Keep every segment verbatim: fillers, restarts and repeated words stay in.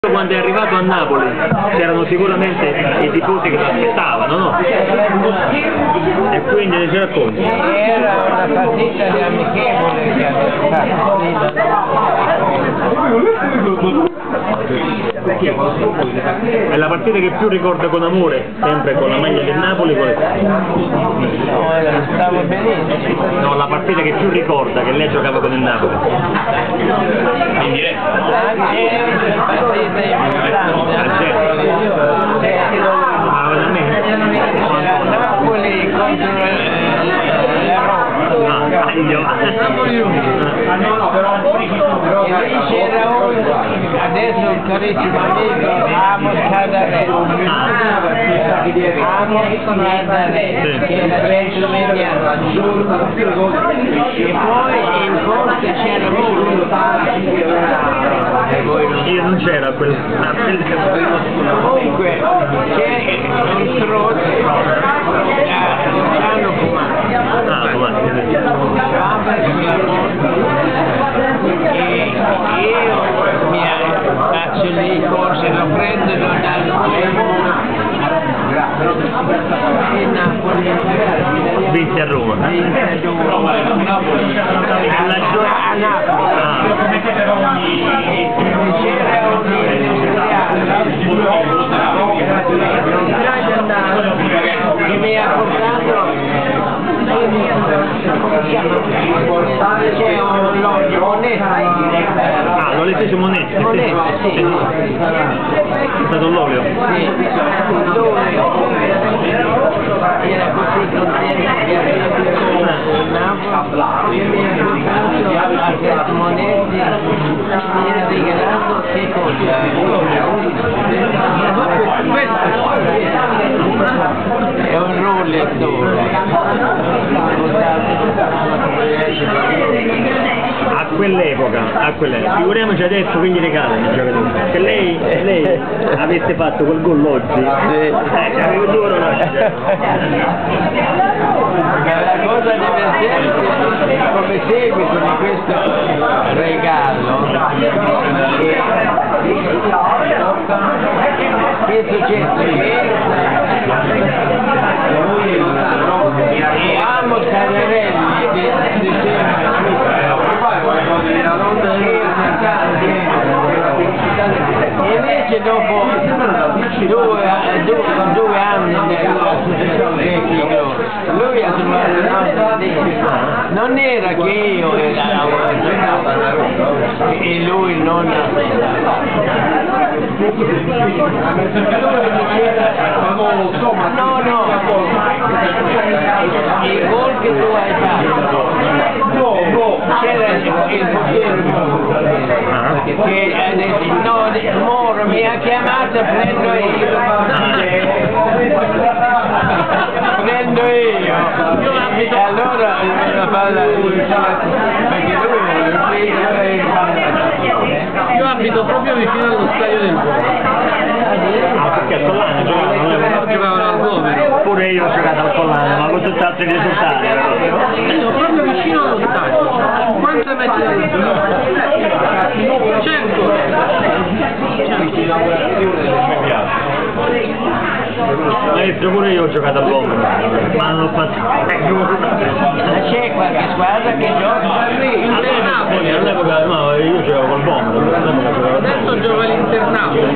Quando è arrivato a Napoli c'erano sicuramente i tifosi che lo aspettavano, no? E quindi ci racconti? Era una partita di amichevole che È la partita che più ricorda con amore, sempre con la maglia del Napoli, qual è? No, stavo benissimo. No, la partita che più ricorda che lei giocava con il Napoli. In diretta? Partita importante. Ma veramente? Napoli contro e lì c'era un, adesso un carissimo amico, Amos Cadarelli, Amos Cadarelli, che era centomediano, e poi in forse c'era lui. Io non c'era quel... Comunque c'è un trote, hanno fumato. Ah, fumato. E io mi faccio lì, forse lo prendo e lo danno e Napoli vinse a Roma. vinse a Roma a Napoli c'era un che mi ha portato c'è un Monetti. Ah, l'olio Monetti? Monetti, sì. È stato l'olio? Sì, era così contento che aveva Napoli, mi ha portato a questo Monetti, mi ha regalato che cosa? È un rollettore. A quell'epoca, a quell'epoca, figuriamoci adesso che gli regalano i giocatori. Se lei, se lei avesse fatto quel gol oggi, eh, ci avevo duro no? La cosa divertente come seguito di questo regalo che è successo che Amos Cadarelli e invece dopo due, due, due anni nella successione vecchio lui ha trovato non era che io era e lui non no no il gol che tu hai fatto c'era il portiere che adesso no, Moro mi ha chiamato e prendo io prendo io e allora la palla perché lui io abito proprio vicino allo stadio del Volo. Ah, perché a Collana giocavano? Giocavano al Vomero. Pure io ho giocato al Collana, ma con tutt'altri risultati. Io proprio vicino allo stadio, cinquanta metri dal cento. Maestro, pure io ho giocato al Vomero, ma non ho fatto... c'è qualche squadra che gioca Inter Napoli. All'epoca no, io giocavo col Vomero, all'epoca giocavo al Adesso gioca l'Inter Napoli.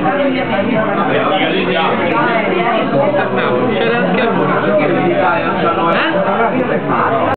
C'era anche il Vomero. Eh?